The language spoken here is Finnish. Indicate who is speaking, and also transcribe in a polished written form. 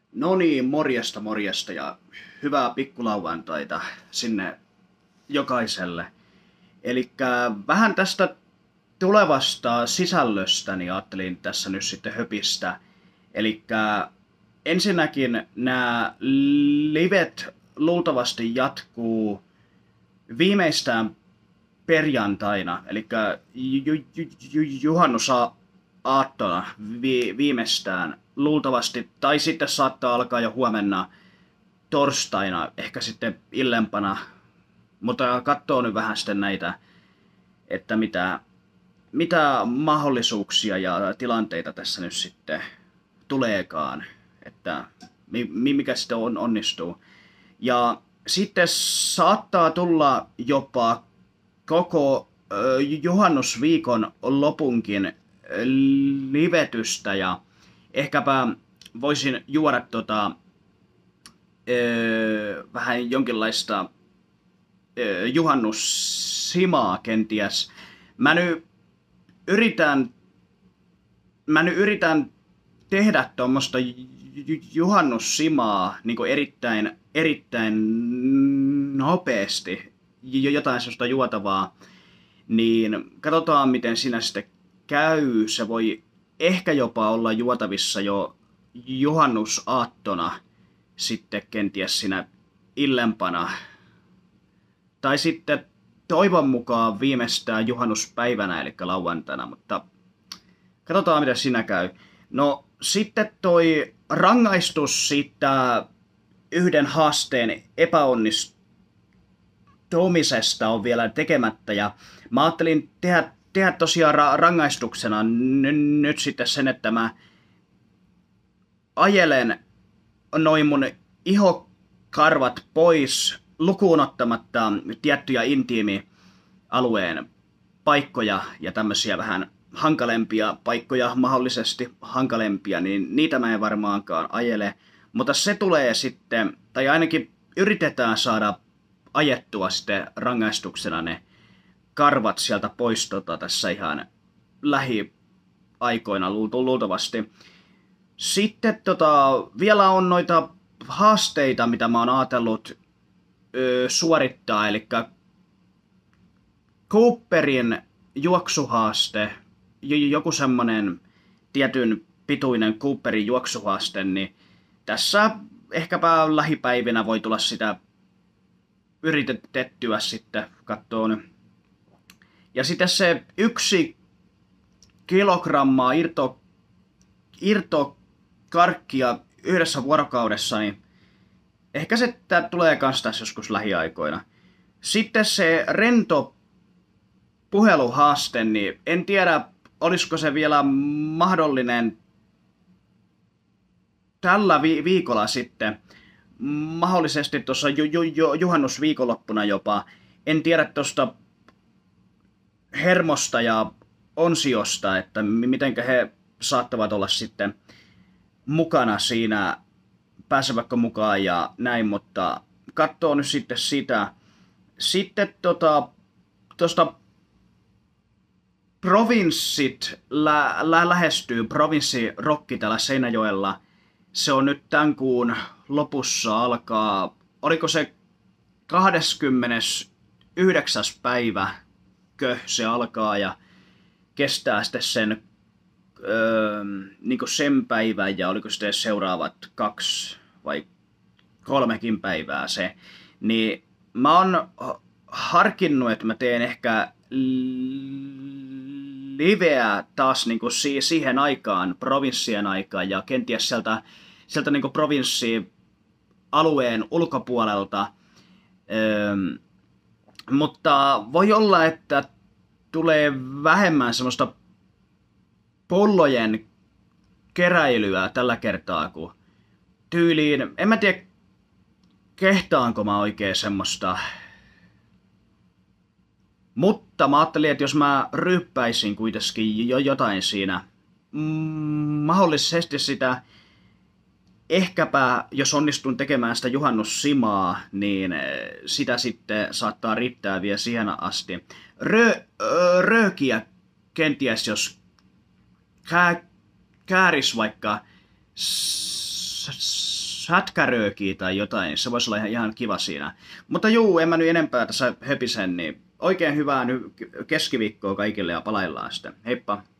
Speaker 1: No niin, morjesta morjesta ja hyvää pikkulauantaita sinne jokaiselle. Eli vähän tästä tulevasta sisällöstä niin ajattelin tässä nyt sitten höpistä. Eli ensinnäkin nämä livet luultavasti jatkuu viimeistään perjantaina, eli juhannusaattona viimeistään luultavasti, tai sitten saattaa alkaa jo huomenna torstaina, ehkä sitten illempana, mutta katsoo nyt vähän sitten näitä, että mitä mahdollisuuksia ja tilanteita tässä nyt sitten tuleekaan, että mikä sitten onnistuu. Ja sitten saattaa tulla jopa koko juhannusviikon lopunkin livetystä ja ehkäpä voisin juoda vähän jonkinlaista juhannussimaa kenties. Mä nyt yritän tehdä tuommoista juhannussimaa niin erittäin nopeasti, jotain sellaista juotavaa, niin katsotaan miten siinä sitten käy. Se voi ehkä jopa olla juotavissa jo juhannusaattona, sitten kenties siinä illempana. Tai sitten toivon mukaan viimeistään juhannuspäivänä, eli lauantaina, mutta katsotaan miten siinä käy. No sitten toi rangaistus siitä yhden haasteen epäonnistumisesta on vielä tekemättä, ja mä ajattelin tehdä tosiaan rangaistuksena nyt sitten sen, että mä ajelen noin mun ihokarvat pois lukuun ottamatta tiettyjä intiimialueen paikkoja ja tämmöisiä vähän hankalempia paikkoja, mahdollisesti hankalempia, niin niitä mä en varmaankaan ajele. Mutta se tulee sitten, tai ainakin yritetään saada ajettua sitten rangaistuksena ne karvat sieltä pois tässä ihan lähiaikoina luultavasti. Sitten vielä on noita haasteita, mitä mä oon ajatellut suorittaa, eli Cooperin juoksuhaaste, joku semmonen tietyn pituinen Cooperin juoksuhaaste, niin tässä ehkäpä lähipäivinä voi tulla sitä yritettyä sitten kattoon. Ja sitten se 1 kilogrammaa irtokarkkia yhdessä vuorokaudessa, niin ehkä se tulee kans tässä joskus lähiaikoina. Sitten se rento puheluhaaste, niin en tiedä, olisiko se vielä mahdollinen tällä viikolla sitten. Mahdollisesti tuossa juhannusviikonloppuna jopa. En tiedä tuosta Hermosta ja Onsiosta, että mitenkä he saattavat olla sitten mukana siinä, pääsevätkö mukaan ja näin, mutta katsoo nyt sitten sitä. Sitten tuosta provinssit lähestyy, provinssirokki täällä Seinäjoella. Se on nyt tämän kuun lopussa alkaa, oliko se 29. päiväkö se alkaa ja kestää sitten sen niin sen päivän ja oliko sitten seuraavat 2 vai 3 päivää se, niin mä oon harkinnut, että mä teen ehkä liveä taas niin kuin siihen aikaan, provinssien aikaan ja kenties sieltä niin kuin provinssialueen ulkopuolelta, mutta voi olla, että tulee vähemmän semmoista pullojen keräilyä tällä kertaa kuin tyyliin. En mä tiedä, kehtaanko mä oikein semmoista. Mutta mä ajattelin, että jos mä ryppäisin kuitenkin jotain siinä, mahdollisesti sitä, ehkäpä jos onnistun tekemään sitä juhannussimaa, niin sitä sitten saattaa riittää vielä siihen asti. Röökiä kenties, jos kääris vaikka sätkäröökiä tai jotain, se voisi olla ihan kiva siinä. Mutta juu, en mä nyt enempää tässä höpisen, niin oikein hyvää keskiviikkoa kaikille ja palaillaan sitten. Heippa!